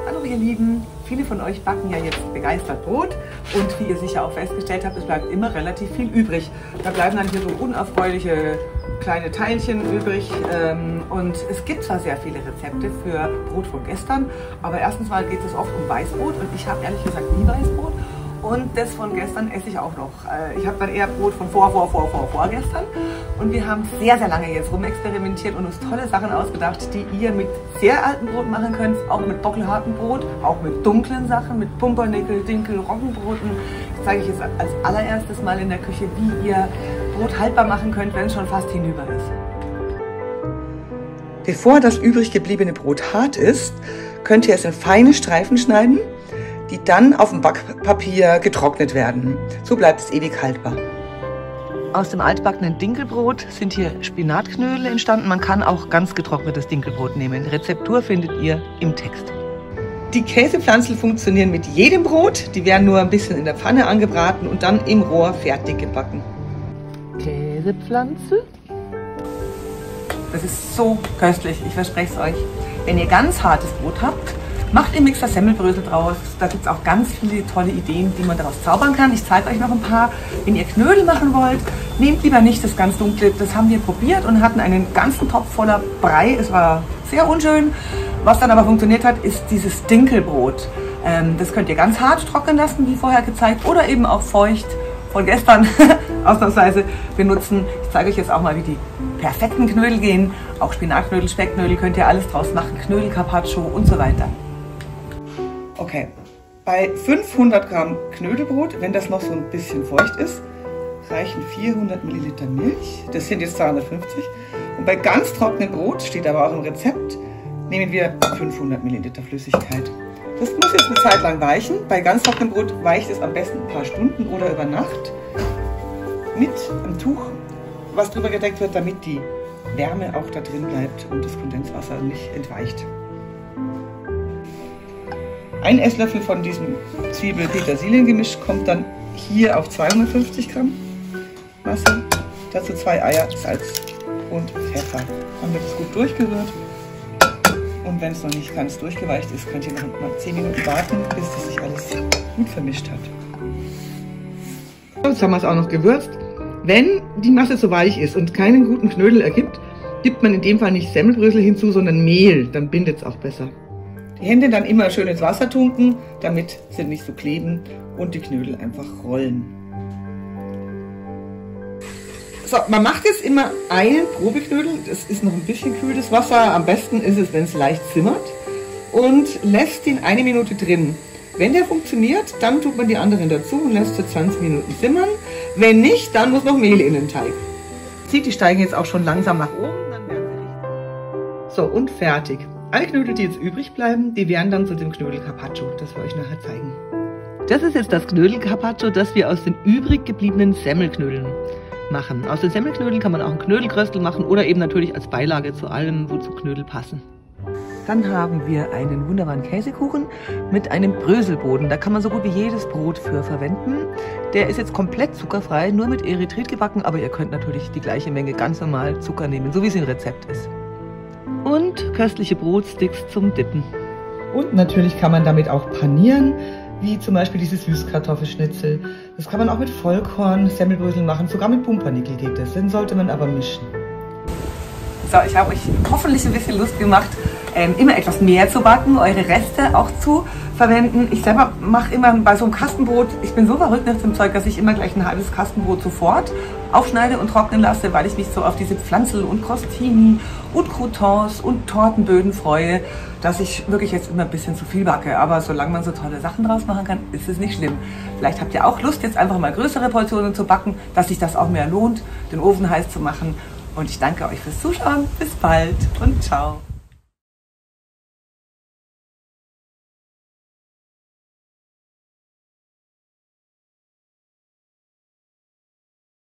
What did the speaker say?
Hallo ihr Lieben, viele von euch backen ja jetzt begeistert Brot und wie ihr sicher auch festgestellt habt, es bleibt immer relativ viel übrig. Da bleiben dann hier so unerfreuliche kleine Teilchen übrig und es gibt zwar sehr viele Rezepte für Brot von gestern, aber erstens mal geht es oft um Weißbrot und ich habe ehrlich gesagt nie Weißbrot. Und das von gestern esse ich auch noch. Ich habe dann eher Brot von vorgestern. Und wir haben sehr, sehr lange jetzt rumexperimentiert und uns tolle Sachen ausgedacht, die ihr mit sehr altem Brot machen könnt. Auch mit bockelhartem Brot, auch mit dunklen Sachen, mit Pumpernickel, Dinkel, Roggenbroten. Das zeige ich jetzt als allererstes mal in der Küche, wie ihr Brot haltbar machen könnt, wenn es schon fast hinüber ist. Bevor das übrig gebliebene Brot hart ist, könnt ihr es in feine Streifen schneiden, die dann auf dem Backpapier getrocknet werden. So bleibt es ewig haltbar. Aus dem altbackenen Dinkelbrot sind hier Spinatknödel entstanden. Man kann auch ganz getrocknetes Dinkelbrot nehmen. Rezeptur findet ihr im Text. Die Käsepflanzen funktionieren mit jedem Brot. Die werden nur ein bisschen in der Pfanne angebraten und dann im Rohr fertig gebacken. Käsepflanze. Das ist so köstlich, ich verspreche es euch. Wenn ihr ganz hartes Brot habt, macht im Mixer Semmelbrösel draus. Da gibt es auch ganz viele tolle Ideen, die man daraus zaubern kann. Ich zeige euch noch ein paar. Wenn ihr Knödel machen wollt, nehmt lieber nicht das ganz dunkle. Das haben wir probiert und hatten einen ganzen Topf voller Brei. Es war sehr unschön. Was dann aber funktioniert hat, ist dieses Dinkelbrot. Das könnt ihr ganz hart trocknen lassen, wie vorher gezeigt, oder eben auch feucht von gestern ausnahmsweise benutzen. Ich zeige euch jetzt auch mal, wie die perfekten Knödel gehen. Auch Spinatknödel, Speckknödel könnt ihr alles draus machen. Knödel, Carpaccio und so weiter. Okay, bei 500 Gramm Knödelbrot, wenn das noch so ein bisschen feucht ist, reichen 400 Milliliter Milch. Das sind jetzt 250. Und bei ganz trockenem Brot, steht aber auch im Rezept, nehmen wir 500 Milliliter Flüssigkeit. Das muss jetzt eine Zeit lang weichen. Bei ganz trockenem Brot weicht es am besten ein paar Stunden oder über Nacht mit einem Tuch, was drüber gedeckt wird, damit die Wärme auch da drin bleibt und das Kondenswasser nicht entweicht. Ein Esslöffel von diesem Zwiebel-Petersilien-Gemisch kommt dann hier auf 250 Gramm Masse. Dazu 2 Eier, Salz und Pfeffer. Dann wird es gut durchgerührt. Und wenn es noch nicht ganz durchgeweicht ist, könnt ihr noch mal 10 Minuten warten, bis das sich alles gut vermischt hat. Jetzt haben wir es auch noch gewürzt. Wenn die Masse so weich ist und keinen guten Knödel ergibt, gibt man in dem Fall nicht Semmelbrösel hinzu, sondern Mehl. Dann bindet es auch besser. Die Hände dann immer schön ins Wasser tunken, damit sie nicht so kleben und die Knödel einfach rollen. So, man macht jetzt immer einen Probeknödel, das ist noch ein bisschen kühles Wasser, am besten ist es, wenn es leicht simmert, und lässt ihn 1 Minute drin. Wenn der funktioniert, dann tut man die anderen dazu und lässt sie 20 Minuten simmern. Wenn nicht, dann muss noch Mehl in den Teig. Sieht, die steigen jetzt auch schon langsam nach oben, dann werden sie richtig. So, und fertig. Alle Knödel, die jetzt übrig bleiben, die werden dann zu dem Knödel Carpaccio. Das werde ich nachher zeigen. Das ist jetzt das Knödel Carpaccio, das wir aus den übrig gebliebenen Semmelknödeln machen. Aus den Semmelknödeln kann man auch einen Knödelkröstel machen oder eben natürlich als Beilage zu allem, wozu Knödel passen. Dann haben wir einen wunderbaren Käsekuchen mit einem Bröselboden. Da kann man so gut wie jedes Brot für verwenden. Der ist jetzt komplett zuckerfrei, nur mit Erythrit gebacken, aber ihr könnt natürlich die gleiche Menge ganz normal Zucker nehmen, so wie es im Rezept ist. Und köstliche Brotsticks zum Dippen. Und natürlich kann man damit auch panieren, wie zum Beispiel diese Süßkartoffelschnitzel. Das kann man auch mit Vollkorn, Semmelbrösel machen, sogar mit Pumpernickel geht das. Den sollte man aber mischen. So, ich habe euch hoffentlich ein bisschen Lust gemacht, immer etwas mehr zu backen, eure Reste auch zu verwenden. Ich selber mache immer bei so einem Kastenbrot, ich bin so verrückt nach dem Zeug, dass ich immer gleich ein halbes Kastenbrot sofort aufschneide und trocknen lasse, weil ich mich so auf diese Pflanzel und Crostini und Croutons und Tortenböden freue, dass ich wirklich jetzt immer ein bisschen zu viel backe. Aber solange man so tolle Sachen draus machen kann, ist es nicht schlimm. Vielleicht habt ihr auch Lust, jetzt einfach mal größere Portionen zu backen, dass sich das auch mehr lohnt, den Ofen heiß zu machen. Und ich danke euch fürs Zuschauen. Bis bald und ciao.